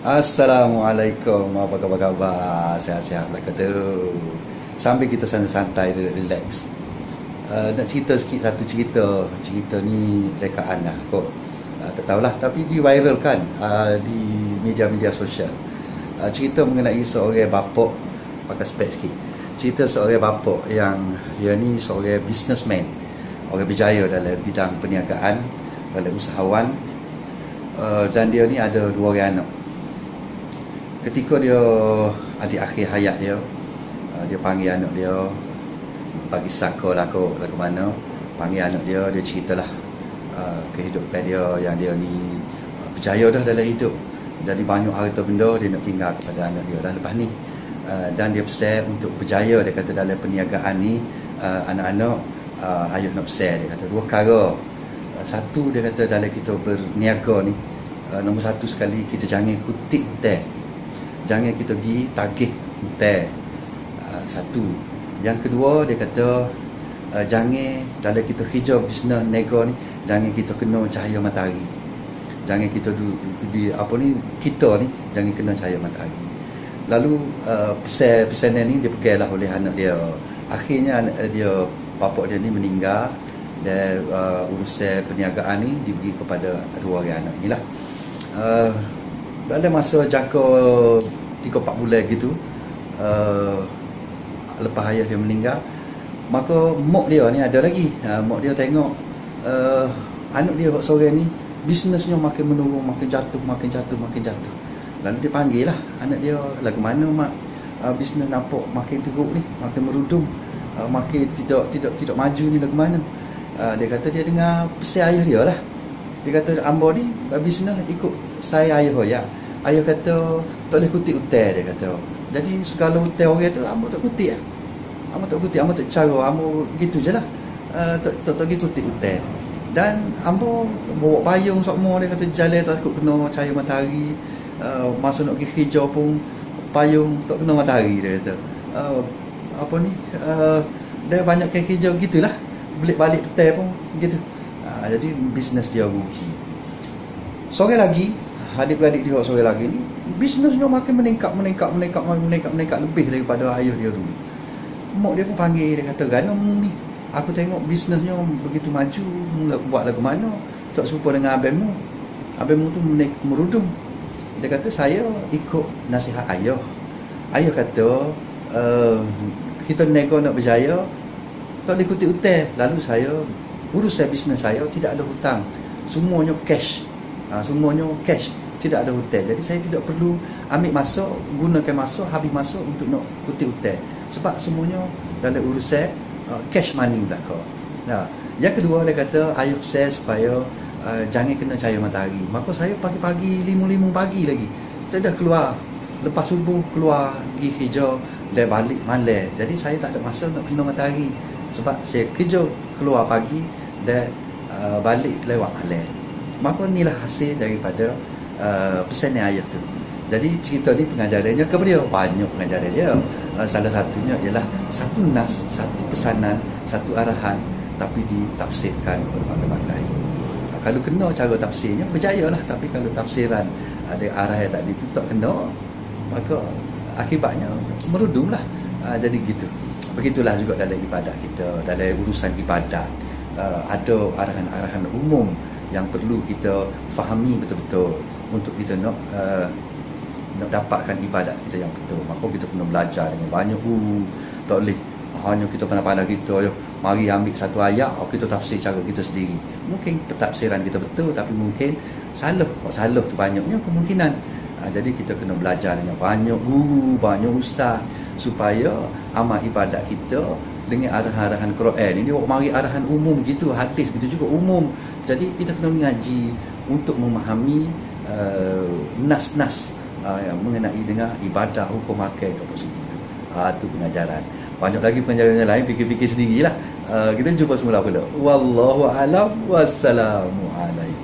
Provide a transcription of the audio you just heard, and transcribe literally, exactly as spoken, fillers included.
Assalamualaikum, apa khabar-khabar? Sihat-sihat lah kata. Sambil kita santai-santai, relax. Uh, nak cerita sikit satu cerita. Cerita ni rekaan lah kot. Uh, tak tahulah, tapi diviralkan uh, di media-media sosial. Uh, cerita mengenai seorang bapak, pakai spek sikit. Cerita seorang bapak yang dia ni seorang businessman, orang berjaya dalam bidang perniagaan, dalam usahawan. Uh, dan dia ni ada dua orang anak. Ketika dia adik akhir hayat dia, dia panggil anak dia, bagi saka lah kot, lah ke mana, panggil anak dia, dia ceritalah uh, kehidupan dia yang dia ni uh, berjaya dah dalam hidup. Jadi banyak harta benda dia nak tinggal kepada anak dia dah lepas ni. Uh, dan dia pesan untuk berjaya, dia kata dalam perniagaan ni, uh, anak-anak uh, ayah nak pesan, dia kata dua perkara. Uh, satu, dia kata dalam kita berniaga ni, uh, nombor satu sekali, kita jangan kutip hutang. Jangan kita pergi tagih hutang. Uh, satu. Yang kedua, dia kata uh, jangan dalam kita hijau bisnes nego ni, jangan kita kena cahaya matahari. Jangan kita du, di apa ni, kita ni jangan kena cahaya matahari. Lalu uh, pesan pesanan ni dia peganglah oleh anak dia. Akhirnya anak dia, bapak dia ni meninggal, dan uh, urusan perniagaan ni diberi kepada dua orang anak ni lah. Uh, dalam masa jangka tiga empat bulan gitu, uh, lepas ayah dia meninggal, maka mak dia ni ada lagi. uh, mak dia tengok uh, anak dia seorang ni bisnesnya makin menurun, makin jatuh, makin jatuh, makin jatuh. Lalu dia panggil lah anak dia, lagu mana mak, uh, bisnes nampak makin teruk ni, makin merudum, uh, makin tidak tidak tidak maju ni, lagu mana. uh, Dia kata dia dengar pesan ayah dia lah. Dia kata ambo ni bisnes ikut saya ayah ya. Ayah kata tak boleh kutip hutang, dia kata. Jadi segala hutang orang tu ambo tak kutip lah. Ambo tak kutip, ambo tak cara, ambo gitu je lah. Uh, tak tak tak pergi kutip hutang. Dan ambo bawa payung semua, dia kata jalan takut kena cahaya matahari. Uh, masa nak pergi hijau pun payung tak kena matahari, dia kata. Uh, apa ni? Uh, dia banyak ke hijau gitulah. Balik-balik hutang pun gitu. Uh, jadi bisnes dia rugi. Sore lagi, adik-beradik dia sore lagi ni, bisnesnya makin meningkat, meningkat, meningkat, meningkat, meningkat lebih daripada ayah dia dulu. Mak dia pun panggil, dia kata, Ganom ni, aku tengok bisnesnya begitu maju, buat lagu mana, tak serupa dengan abangmu. Abangmu tu merudum. Dia kata, saya ikut nasihat ayah. Ayah kata, uh, kita nego nak berjaya, tak boleh kutip hutang. Lalu saya, urusan bisnes saya tidak ada hutang. Semuanya cash. Uh, semuanya cash. Tidak ada hutang. Jadi saya tidak perlu ambil masa, gunakan masa, habis masa untuk nak kutip hutang. Sebab semuanya dalam urusan uh, cash money belaka. Nah, yang kedua, dia kata ayah saya supaya uh, jangan kena cahaya matahari. Maka saya pagi-pagi, lima-lima pagi lagi, saya dah keluar. Lepas subuh keluar pergi hijau dan balik malam. Jadi saya tak ada masa nak kena matahari. Sebab saya kerja keluar pagi dan uh, balik lewat malam. Maka inilah hasil daripada Uh, pesan ayah tu. Jadi cerita ni pengajarannya kepada dia, banyak pengajaran dia. Uh, salah satunya ialah satu nas, satu pesanan, satu arahan, tapi ditafsirkan berbagai-bagai. Uh, kalau kena cara tafsirnya berjayalah, tapi kalau tafsiran ada arah yang tadi tu tak kena, maka akibatnya merudumlah. Uh, jadi gitu. Begitulah juga dalam ibadat kita, dalam urusan ibadat. Uh, ada arahan-arahan umum yang perlu kita fahami betul-betul untuk kita nak uh, nak dapatkan ibadat kita yang betul. Maka kita kena belajar dengan banyak. Uh, tak boleh hanya kita pandai-pandai kita, ayo, mari ambil satu ayat, oh, kita tafsir cara kita sendiri. Mungkin pentafsiran kita betul, tapi mungkin salah. Kalau salah tu banyaknya kemungkinan. Uh, jadi kita kena belajar dengan banyak guru, banyak ustaz, supaya amal ibadat kita dengan arahan-arahan Quran ini, mari arahan umum gitu, hadis gitu juga umum. Jadi kita kena mengaji untuk memahami uh, nas-nas uh, yang mengenai dengan ibadah, hukum akal apa semua itu. Ah, itu pengajaran. Banyak lagi pengajaran yang lain, fikir-fikir sendirilah. Uh, kita jumpa semula pula. Wallahu a'lam. Wassalamualaikum.